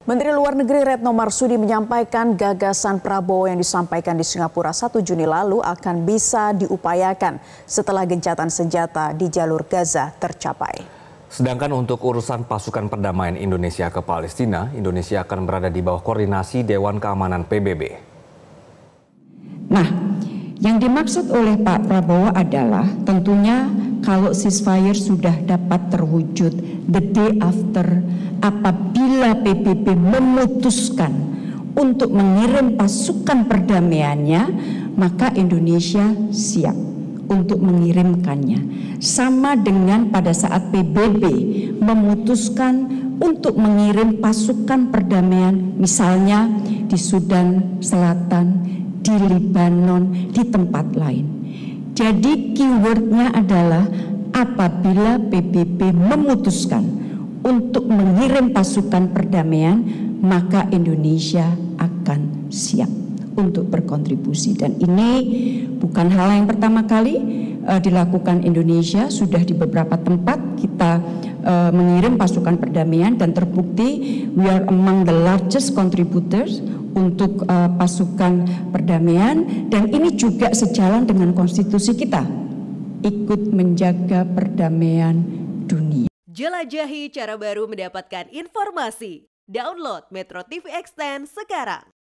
Menteri Luar Negeri Retno Marsudi menyampaikan gagasan Prabowo yang disampaikan di Singapura 1 Juni lalu akan bisa diupayakan setelah gencatan senjata di jalur Gaza tercapai. Sedangkan untuk urusan pasukan perdamaian Indonesia ke Palestina, Indonesia akan berada di bawah koordinasi Dewan Keamanan PBB. Nah, yang dimaksud oleh Pak Prabowo adalah tentunya kalau ceasefire sudah dapat terwujud the day after, apabila PBB memutuskan untuk mengirim pasukan perdamaiannya, maka Indonesia siap untuk mengirimkannya. Sama dengan pada saat PBB memutuskan untuk mengirim pasukan perdamaian, misalnya di Sudan Selatan, di Lebanon, di tempat lain. Jadi keywordnya adalah apabila PBB memutuskan untuk mengirim pasukan perdamaian, maka Indonesia akan siap untuk berkontribusi. Dan ini bukan hal yang pertama kali dilakukan Indonesia, sudah di beberapa tempat kita mengirim pasukan perdamaian dan terbukti we are among the largest contributors untuk pasukan perdamaian, dan ini juga sejalan dengan konstitusi kita, ikut menjaga perdamaian dunia. Jelajahi cara baru mendapatkan informasi. Download Metro TV Extend sekarang.